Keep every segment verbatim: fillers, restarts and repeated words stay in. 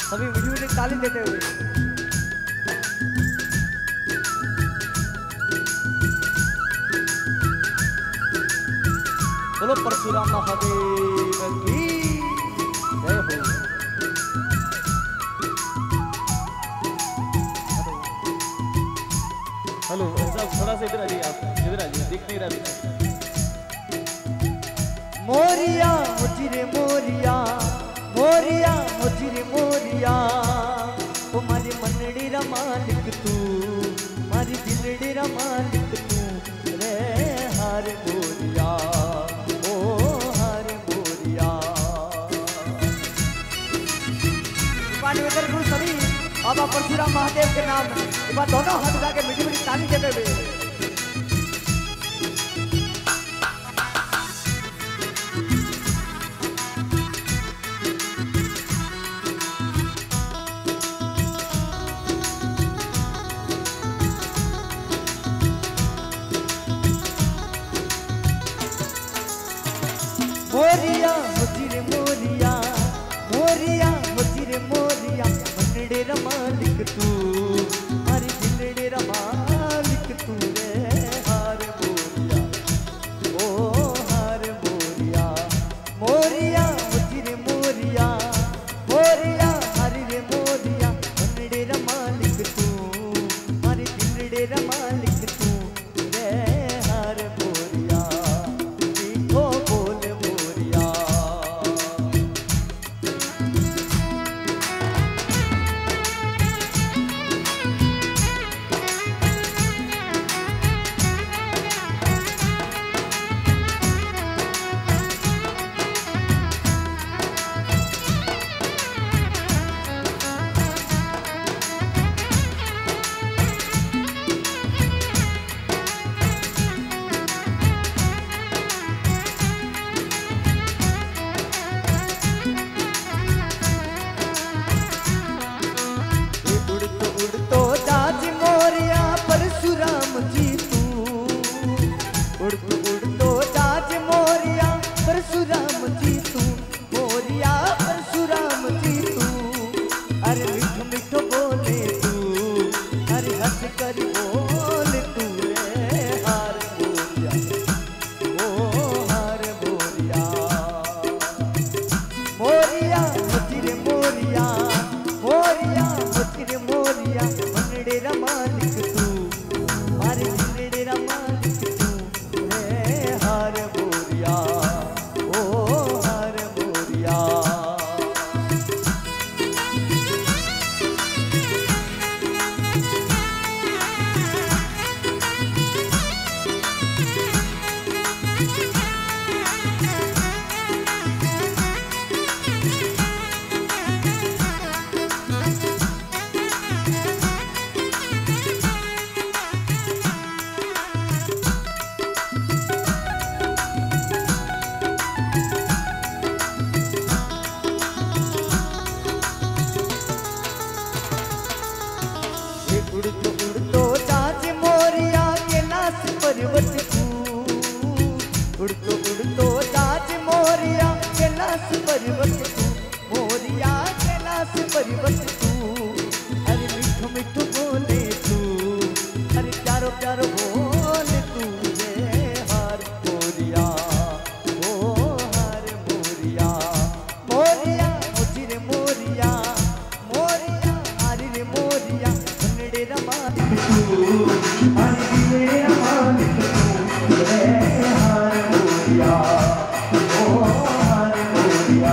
सभी मीठी मीठी ताली देते हुए बोलो परशुराम महादेव की जय हो। हेलो ऐसा थोड़ा सा इधर आ जाइए, आप इधर आ जाइए, दिख नहीं रहा। मोरिया मुझे मोरिया मोरिया मुझे मोरिया ओ मारी मनड़ी रा मालिक तू, मारी दिलड़ी रा मालिक तू रे हार मोरिया ओ हार मोरिया। गुरु सभी बाबा परशुराम महादेव के नाम एक बार दोनों हाथ उठा के मीठी मीठी ताली देते हुए मोरिया मुझे मोरिया मोरिया मुझे मोरिया मनड़े रा मालिक तू, हरी दिलड़े रा मालिक तू रे हार मोरिया ओ हार मोरिया। मोरिया मुझे मोरिया मोरिया हरी रे मोरिया मनड़े रा मालिक तू, हरी दिलड़े रा मालिक तू रे हार मोरिया। मीठो बोल मोरिया उड़तो उड़तो जाज मोरिया परशुराम जी तू, मोरिया परशुराम जी तू। अरे मिठो मिठो बोले तू, अरे हंस कर बोले तू रे हार मोरिया ओ हार मोरिया। मोरिया मुझे मोरिया मोरिया मुझे मोरिया मनड़े रा मालिक तू, मारे दिलड़े रा मालिक हार मोरिया ओ हार मोरिया। उड़तो उड़तो जाज मोरिया कैलाश पर्वत तू, उड़तो उड़तो जाज मोरिया कैलाश पर्वत तू, मोरिया कैलाश पर्वत तू। अरे मिठो मिठो बोले तू, अरे प्यारो प्यारो बोले तू रे हार मोरिया ओ हार मोरिया। मोरिया मुझे मोरिया मोरिया हरी रे मोरिया मनड़े रा मालिक तू, हरी दिलड़े रा मालिक तू रे हार मोरिया ओ हार मोरिया।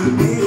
मेरे